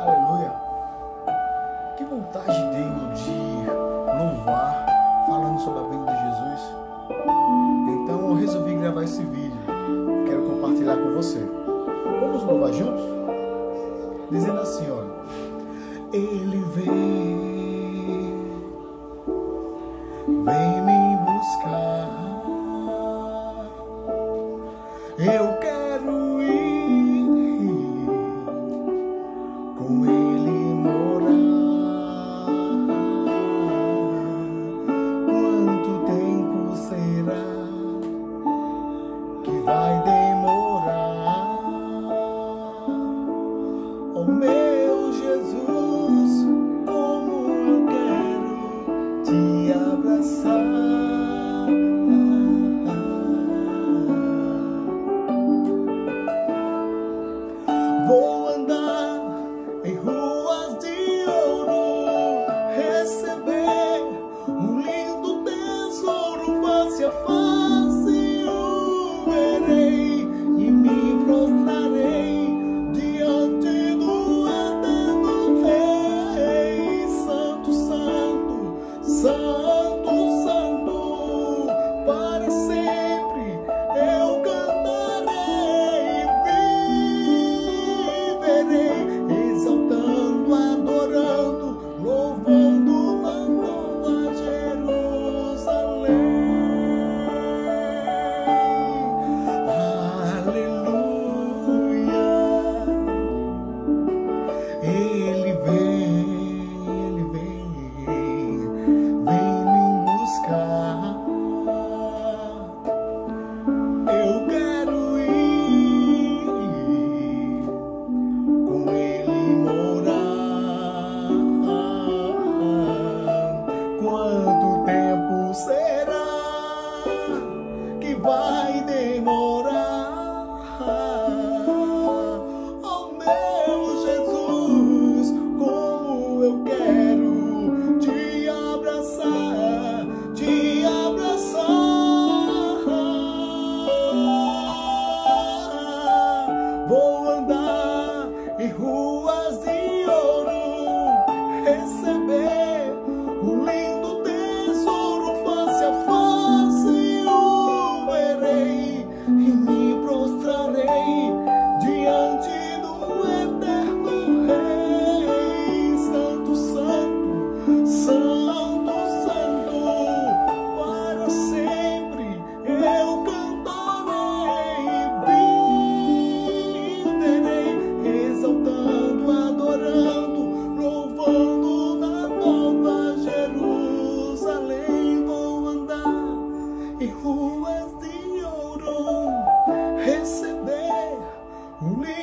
Aleluia. Que vontade tenho de louvar, falando sobre a vida de Jesus. Então eu resolvi gravar esse vídeo. Quero compartilhar com você. Vamos louvar juntos? Dizendo assim, ó. Ele vem me buscar. Eu quero ir com Ele morar. Quanto tempo será que vai demorar? Oh meu Jesus, como eu quero te abraçar. Vou andar em ruas de ouro, receber um lindo tesouro, face a face o verei e me prostrarei diante do eterno Rei. Santo, santo, santo, santo, para sempre eu cantarei e viverei, exaltando, adorando, louvando na Nova Jerusalém. Aleluia. Ele vem me buscar. Eu quero ir com Ele morar. Quanto tempo será que vai demorar? Oh meu Jesus, como eu quero te abraçar, te abraçar. Vou andar em ruas de ouro, receber um lindo tesouro, face a face o verei e me prostrarei diante do eterno Rei. Santo, santo, santo, santo, para sempre eu cantarei e viverei, exaltando, adorando, louvando na Nova Jerusalém. Vou andar em ruas de ouro, receber um